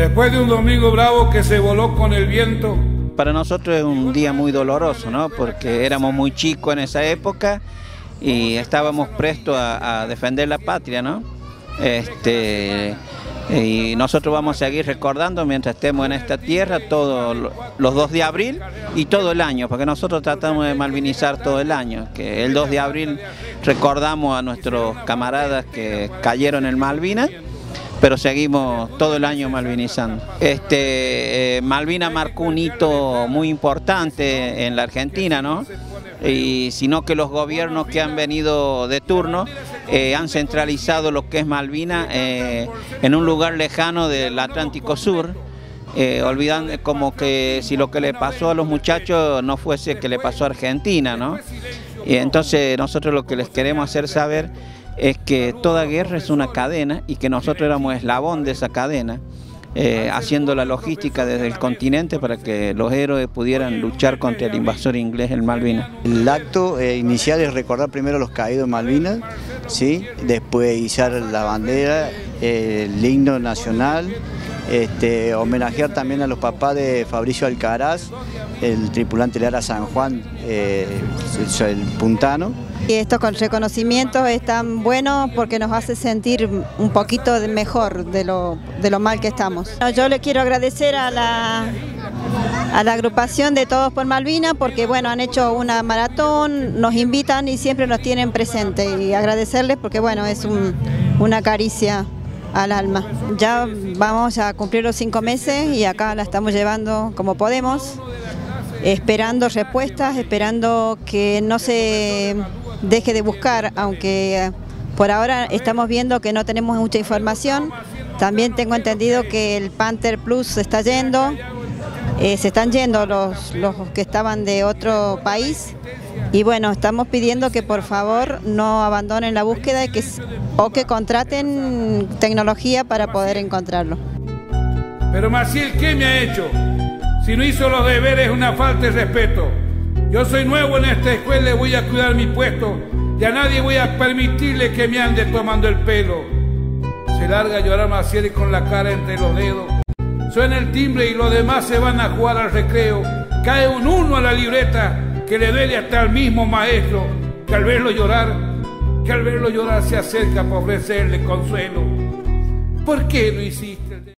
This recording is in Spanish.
Después de un domingo bravo que se voló con el viento. Para nosotros es un día muy doloroso, ¿no? Porque éramos muy chicos en esa época y estábamos prestos a defender la patria, ¿no? Y nosotros vamos a seguir recordando mientras estemos en esta tierra todos los 2 de abril y todo el año, porque nosotros tratamos de malvinizar todo el año, que el 2 de abril recordamos a nuestros camaradas que cayeron en Malvinas, pero seguimos todo el año malvinizando. Malvinas marcó un hito muy importante en la Argentina, ¿no? Y sino que los gobiernos que han venido de turno han centralizado lo que es Malvinas en un lugar lejano del Atlántico Sur, olvidando como que si lo que le pasó a los muchachos no fuese que le pasó a Argentina, ¿no? Y entonces nosotros lo que les queremos hacer saber es que toda guerra es una cadena y que nosotros éramos eslabón de esa cadena, haciendo la logística desde el continente para que los héroes pudieran luchar contra el invasor inglés en Malvinas. El acto inicial es recordar primero a los caídos en Malvinas, ¿sí? Después izar la bandera, el himno nacional, homenajear también a los papás de Fabricio Alcaraz, el tripulante de Ara San Juan, el puntano. Y estos reconocimientos están buenos porque nos hace sentir un poquito mejor de lo mal que estamos. Yo le quiero agradecer a la agrupación de Todos por Malvinas porque bueno, han hecho una maratón, nos invitan y siempre nos tienen presente y agradecerles porque bueno, es una caricia al alma. Ya vamos a cumplir los 5 meses y acá la estamos llevando como podemos, esperando respuestas, esperando que no se deje de buscar, aunque por ahora estamos viendo que no tenemos mucha información. También tengo entendido que el Panther Plus se está yendo, se están yendo los que estaban de otro país y bueno, estamos pidiendo que por favor no abandonen la búsqueda o que contraten tecnología para poder encontrarlo. Pero Maciel, ¿qué me ha hecho? Si no hizo los deberes es una falta de respeto. Yo soy nuevo en esta escuela y voy a cuidar mi puesto y a nadie voy a permitirle que me ande tomando el pelo. Se larga a llorar Maciel con la cara entre los dedos. Suena el timbre y los demás se van a jugar al recreo. Cae un 1 a la libreta que le duele hasta al mismo maestro, que al verlo llorar se acerca para ofrecerle consuelo. ¿Por qué lo hiciste?